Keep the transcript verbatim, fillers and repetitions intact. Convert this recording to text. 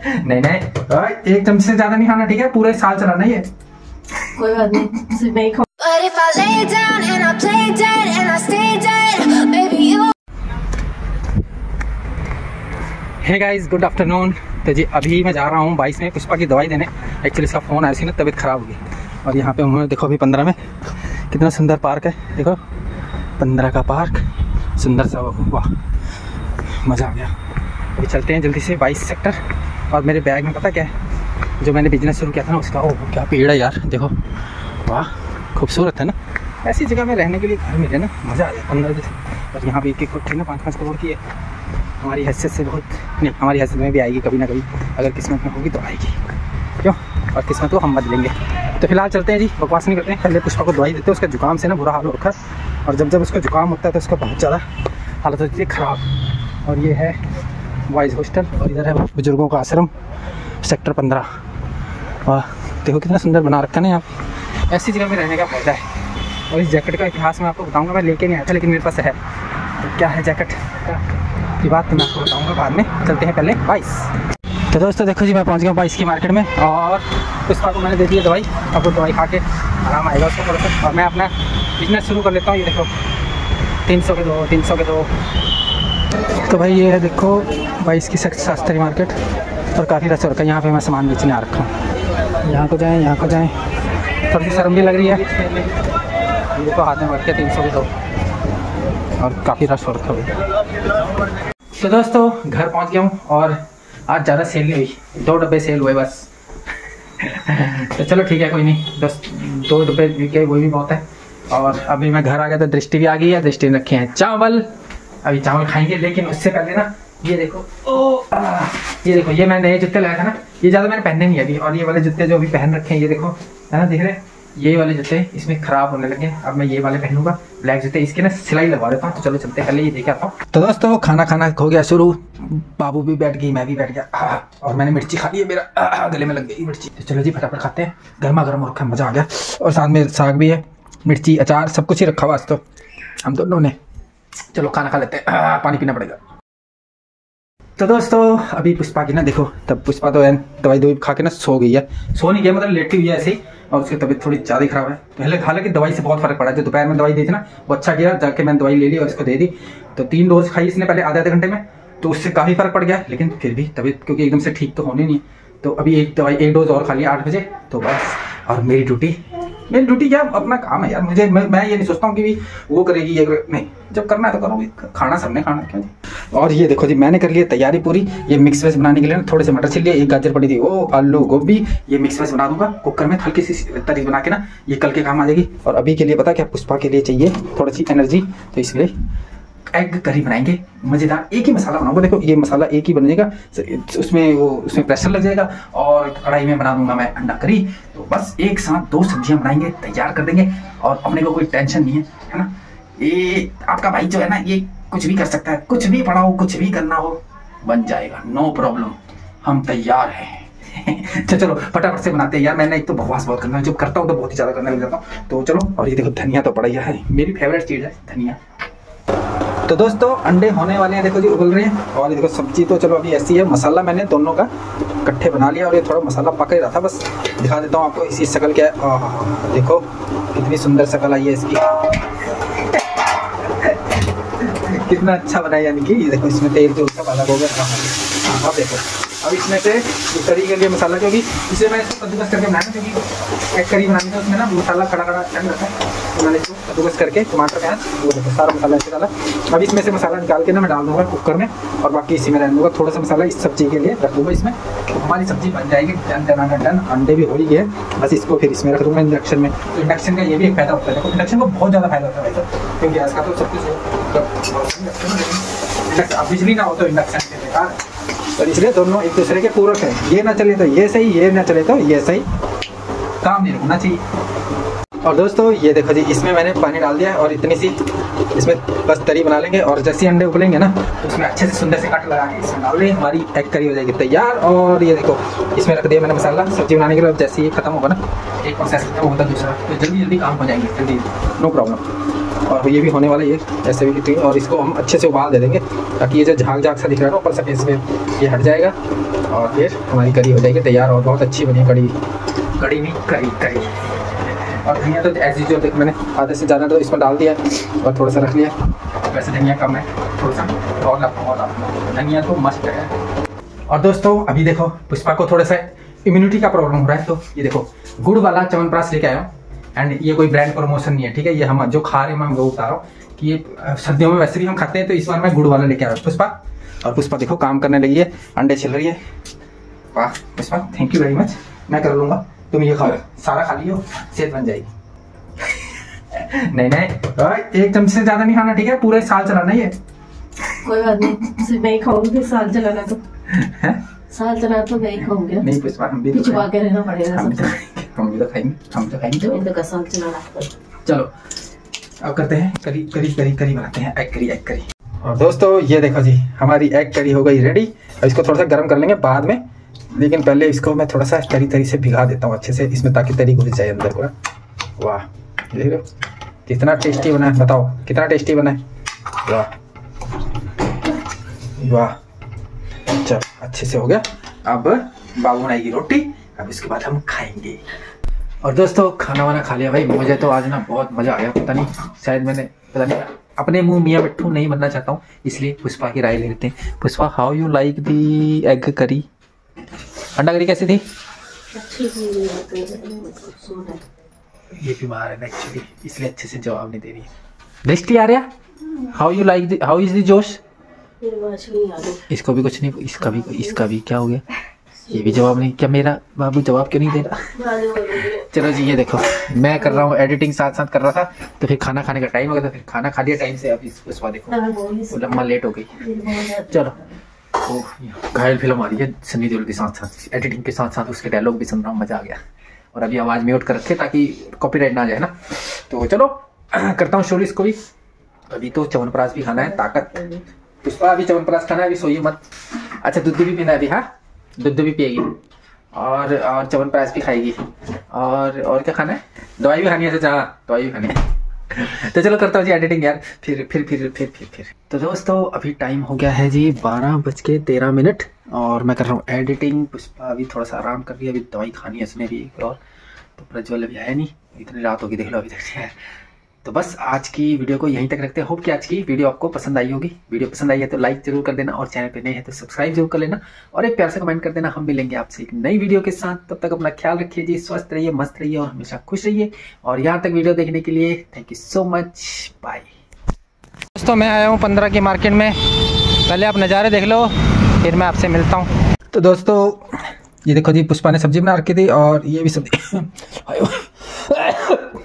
नहीं नहीं, एक चम्मच से ज्यादा नहीं खाना, ठीक है? पूरे साल चलाना ये। कोई बात नहीं, सिर्फ नहीं खाओ। Hey guys, good afternoon. तो जी अभी मैं जा रहा हूँ बाईस में पुष्पा की दवाई देने। एक्चुअली इसका फ़ोन आया थी ना, तबीयत ख़राब होगी। और यहाँ पे उन्होंने देखो अभी पंद्रह में कितना सुंदर पार्क है, देखो पंद्रह का पार्क सुंदर सा, वाह मज़ा आ गया। अभी चलते हैं जल्दी से बाईस सेक्टर। और मेरे बैग में पता क्या है, जो मैंने बिजनेस शुरू किया था ना उसका, ओह क्या पेड़ है यार, देखो वाह खूबसूरत है ना। ऐसी जगह में रहने के लिए घर मिले ना, मज़ा आ जाए। पंद्रह जैसे और यहाँ पे एक एक कोठी ना पाँच पाँच करोड़ की है। हमारी हैसियत से बहुत नहीं, हमारी हैसियत में भी आएगी कभी ना कभी, अगर किस्मत में होगी तो आएगी, क्यों? और किस्मत को हम बदलेंगे। तो फिलहाल चलते हैं जी, बकवास नहीं करते हैं। पहले पुष्पा को दवाई देते हैं, उसका जुकाम से ना बुरा हाल हो रखा है। और जब जब उसका जुकाम होता है तो उसका बहुत ज़्यादा हालत होती है ख़राब। और ये है बॉयज़ हॉस्टल और इधर है बुजुर्गों का आश्रम, सेक्टर पंद्रह। वाह देखो कितना सुंदर बना रखा है ना यहाँ, ऐसी जगह में रहने का फ़ायदा है। और इस जैकेट का इतिहास मैं आपको बताऊँगा, मैं लेके नहीं आया था लेकिन मेरे पास है। तो क्या है जैकेट की बात तो मैं आपको बताऊँगा बाद में। चलते हैं पहले बाईस। तो दोस्तों देखो जी, मैं पहुँच गया बाईस की मार्केट में और पुष्पा को मैंने दे दी दवाई। अब वो दवाई खा के आराम आएगा उसको थोड़ा सा, और मैं अपना बिजनेस शुरू कर लेता हूँ। ये देखो तीन सौ के दो, तीन सौ के दो। तो भाई ये है देखो बाईस की शास्त्री मार्केट, और काफ़ी रश हो रखा है। यहाँ पे मैं सामान बेचने आ रखा हूँ। यहाँ को जाएँ, यहाँ को जाएँ, थोड़ी सी शर्म भी लग रही है। ये देखो हाथ में बढ़ के तीन सौ के दो, और काफ़ी रश हो रखा है। तो दोस्तों घर पहुँच गया हूँ और आज ज़्यादा सेल नहीं हुई, दो डब्बे सेल हुए बस। तो चलो ठीक है, कोई नहीं, दस दो डब्बे बिके वही भी बहुत है। और अभी मैं घर आ गया तो दृष्टि भी आ गई है। दृष्टि ने रखे हैं चावल, अभी चावल खाएंगे। लेकिन उससे पहले ना ये देखो, ओ आ, ये देखो ये मैंने नए जूते लाया था ना, ये ज़्यादा मैंने पहने नहीं अभी। और ये वाले जूते जो अभी पहन रखे हैं, ये देखो है ना, दिख रहे हैं ये वाले जूते, इसमें ख़राब होने लगे। अब मैं ये वाले पहनूंगा ब्लैक जूते, इसके ना सिलाई लगवा देता हूँ। तो चलो चलते पहले ये देख आता हूँ। तो दोस्तों खाना खाना हो गया शुरू, बाबू भी बैठ गई, मैं भी बैठ गया, और मैंने मिर्ची खा ली है, मेरा गले में लग गई मिर्ची। तो चलो जी फटाफट खाते हैं, गर्मा गर्म रखा, मज़ा आ गया। और साथ में साग भी है, मिर्ची, अचार, सब कुछ ही रखा हुआ आज तो हम दोनों ने। चलो खाना खा लेते हैं, पानी पीना पड़ेगा। तो दोस्तों अभी पुष्पा की ना देखो, तब पुष्पा तो दवाई दवाई खा के ना सो गई है। सो नहीं गया मतलब लेटी हुई है ऐसे ही, और उसकी तबीयत थोड़ी ज़्यादा ही खराब है। पहले हालांकि दवाई से बहुत फर्क पड़ा, जो दोपहर में दवाई दी थी ना वो अच्छा किया, जाके मैंने दवाई ले ली और इसको दे दी। तो तीन डोज खाई इसने पहले आधे आधे घंटे में, तो उससे काफ़ी फर्क पड़ गया। लेकिन फिर भी तबीयत क्योंकि एकदम से ठीक तो होनी नहीं, तो अभी एक दवाई एक डोज और खा लिया आठ बजे, तो बस। और मेरी ड्यूटी मेरी ड्यूटी क्या, अपना काम है यार। मुझे मैं, मैं ये नहीं सोचता हूँ कि भी वो करेगी ये करे, नहीं, जब करना है तो करो, खाना सबने खाना, क्यों जी। और ये देखो जी मैंने कर लिया तैयारी पूरी। ये मिक्स वेज बनाने के लिए ना थोड़े से मटर छिल लिए, एक गाजर पड़ी थी, वो आलू गोभी, ये मिक्स वेज बना दूंगा कुकर में हल्की सी तरी बना के ना, ये कल के काम आ जाएगी। और अभी के लिए पता क्या, पुष्पा के लिए चाहिए थोड़ी सी एनर्जी, तो इसलिए एग करी बनाएंगे मज़ेदार। एक ही मसाला बनाऊंगा, देखो ये मसाला एक ही बनेगा, उसमें वो उसमें प्रेशर लग जाएगा। और कढ़ाई में बना दूंगा मैं अंडा करी। तो बस एक साथ दो सब्जियां बनाएंगे, तैयार कर देंगे, और अपने को कोई टेंशन नहीं है, है ना। ये आपका भाई जो है ना, ये कुछ भी कर सकता है, कुछ भी पढ़ाओ, कुछ भी करना हो बन जाएगा, नो प्रॉब्लम, हम तैयार हैं। तो चलो फटाफट से बनाते हैं यार। मैंने एक तो बकवास बहुत करना है, जब करता हूँ तो बहुत ही ज़्यादा करने लग जाता हूँ। तो चलो, और ये देखो धनिया तो पड़ा ही है, मेरी फेवरेट चीज़ है धनिया। तो दोस्तों अंडे होने वाले हैं, देखो जी उबल रहे हैं। और ये देखो सब्जी तो चलो अभी ऐसी है, मसाला मैंने दोनों का इकट्ठे बना लिया, और ये थोड़ा मसाला पक ही रहा था, बस दिखा देता हूँ आपको। इसी शक्ल क्या है, देखो कितनी सुंदर शक्ल आई है इसकी, कितना अच्छा बनाया। यानी कि ये देखो इसमें तेल जो सब अलग हो गया। अब देखो अब इसमें से करी के लिए मसाला, क्योंकि इसे मैं इसको कद्दूकस करके बनाया, क्योंकि एक करी बनानी था उसमें ना मसाला खड़ा खड़ा ठंड रहता है, तो मैंने इसको कद्दूकस करके टमाटर प्याज वो देखो सारा मसाला ऐसे डाला। अब इसमें से मसाला निकाल के ना मैं डाल दूँगा कुकर में, और बाकी इसी में रहने दूँगा। थोड़ा सा मसाला इस सब्जी के लिए रख दूँगा इसमें, तो हमारी सब्जी बन जाएगी डन डन डन। अंडे भी हो ही गए, बस इसको फिर इसमें रख दूँगा इंडक्शन में। तो इंडक्शन का ये भी एक फायदा होता है, देखो इंडक्शन को बहुत ज़्यादा फायदा होता है वैसे, क्योंकि गैस का तो सब कुछ, अब बिजली ना हो तो इंडक्शन से बेकार है। और इसलिए दोनों एक दूसरे के पूरक हैं, ये ना चले तो ये सही, ये ना चले तो ये सही, काम नहीं रुकना चाहिए। और दोस्तों ये देखो जी इसमें मैंने पानी डाल दिया है, और इतनी सी इसमें बस तरी बना लेंगे। और जैसे अंडे उबलेंगे ना, तो उसमें अच्छे से सुंदर से कट लगा के इसमें डाल देंगे, हमारी एग करी हो जाएगी तैयार। और ये देखो इसमें रख दिया मैंने मसाला सब्जी बनाने के लिए। जैसे ये खत्म होगा ना, एक प्रोसेस खत्म होता है दूसरा, तो जल्दी जल्दी काम हो जाएंगे, जल्दी, नो प्रॉब्लम। और ये भी होने वाला ये ऐसे भी कितनी, और इसको हम अच्छे से उबाल दे देंगे, ताकि ये जो झाग झाग सा दिख रहा है ना ऊपर से, इसमें ये हट जाएगा। और फिर हमारी करी हो जाएगी तैयार और बहुत अच्छी बनी कड़ी कड़ी नहीं करी करी। और धनिया तो एज यूजुअल देख मैंने आधे से ज़्यादा तो इसमें डाल दिया और थोड़ा सा रख लिया। वैसे धनिया कम है थोड़ा सा और डालता और डालता धनिया तो मस्त है। और दोस्तों अभी देखो पुष्पा को थोड़ा सा इम्यूनिटी का प्रॉब्लम हो रहा है, तो ये देखो गुड़ वाला च्यवनप्राश लेके आया हूँ। एंड ये कोई ब्रांड प्रमोशन नहीं है, ठीक है, ये हम जो खा रहे हैं मैं वो बता रहा हूँ कि ये सर्दियों में वैसे भी हम खाते हैं, तो इस बार मैं गुड़ वाला लेके आया हूँ पुष्पा। और पुष्पा देखो काम करने लगी है, अंडे छिल रही है। वाह Pushpa thank you very much, मैं कर लूँगा, तुम ये खाओ, सारा खा लियो, सेहत बन जाएगी। नहीं नहीं एक चमचे से ज्यादा नहीं खाना, ठीक है, पूरे साल चलाना ये। कोई बात नहीं, सिर्फ मैं ही खाऊंगी, फिर साल चलाना तो साल चलाना तो मैं ही खाऊंगी। नहीं पुष्पा हम भी तो छुपा के रहना पड़ेगा, हम भी तो खाएंगे, हम तो खाएंगे तो का साल चलाना। चलो अब करते हैं करी करी करी करी बनाते हैं, एग करी एग करी। और दोस्तों ये देखो जी हमारी एग करी हो गई रेडी। अब इसको थोड़ा सा गर्म कर लेंगे बाद में, लेकिन पहले इसको मैं थोड़ा सा तरी तरी से भिगा देता हूँ अच्छे से इसमें, ताकि तरी घुस जाए अंदर को। वाह देख लो कितना टेस्टी बना है, बताओ कितना टेस्टी बना है। वाह वाह चल अच्छे से हो गया। अब बाबू बनाएगी रोटी, अब इसके बाद हम खाएंगे। और दोस्तों खाना वाना खा लिया भाई, मुझे तो आज ना बहुत मजा आया, पता नहीं शायद मैंने पता नहीं अपने मुंह मियाँ मिट्ठू नहीं बनना चाहता हूँ, इसलिए पुष्पा की राय ले लेते हैं। Pushpa how you like the egg curry, अंडा करी कैसी थी? अच्छी थी। ये बीमार है ना एक्चुअली, इसलिए अच्छे से जवाब नहीं दे रही है। दृष्टि आ रहा how you like the, how is the josh? इसको भी कुछ नहीं, इसका भी इसका भी क्या हो गया, ये भी जवाब नहीं। क्या मेरा बाबू जवाब क्यों नहीं दे रहा? चलो जी ये देखो मैं कर रहा हूँ एडिटिंग, साथ साथ कर रहा था, तो फिर खाना खाने का टाइम हो गया, तो फिर खाना खा लिया टाइम से। अब पुष्पा देखो लम्बा लेट हो गई। चलो ओह घायल फिल्म आ रही है सनी देओल के साथ साथ, एडिटिंग के साथ साथ उसके डायलॉग भी सुन रहा हूँ, मजा आ गया। और अभी आवाज़ म्यूट कर रखे ताकि कॉपीराइट ना आ जाए ना। तो चलो करता हूँ शुरू इसको भी। अभी तो च्यवनप्राश भी खाना है, ताकत। पुष्पा अभी च्यवनप्राश खाना है, अभी सोइए मत। अच्छा दूध भी पीना है अभी, हाँ दूध भी पिएगी और और च्यवनप्राश भी खाएगी। और और क्या खाना है, दवाई भी खानी है, अच्छा दवाई भी खानी है। तो चलो करता हूँ जी एडिटिंग यार, फिर फिर फिर फिर फिर फिर तो दोस्तों अभी टाइम हो गया है जी बारह बज के तेरह मिनट और मैं कर रहा हूँ एडिटिंग। पुष्पा अभी थोड़ा सा आराम कर रही है, अभी दवाई खानी है उसने भी। और तो प्रज्वल अभी आया नहीं, इतनी रात होगी देख लो अभी तक है। तो बस आज की वीडियो को यहीं तक रखते हैं। होप कि आज की वीडियो आपको पसंद आई होगी। वीडियो पसंद आई है तो लाइक जरूर कर देना, और चैनल पे नए हैं तो सब्सक्राइब जरूर कर लेना, और एक प्यार से कमेंट कर देना। हम मिलेंगे आपसे एक नई वीडियो के साथ, तब तक अपना ख्याल रखिए जी, स्वस्थ रहिए, मस्त रहिए और हमेशा खुश रहिए। और यहाँ तक वीडियो देखने के लिए thank you so much, bye. दोस्तों मैं आया हूँ पंद्रह की मार्केट में, पहले आप नज़ारे देख लो फिर मैं आपसे मिलता हूँ। तो दोस्तों ये देखो जी पुष्पा ने सब्जी बना रखी थी और ये भी सब्जी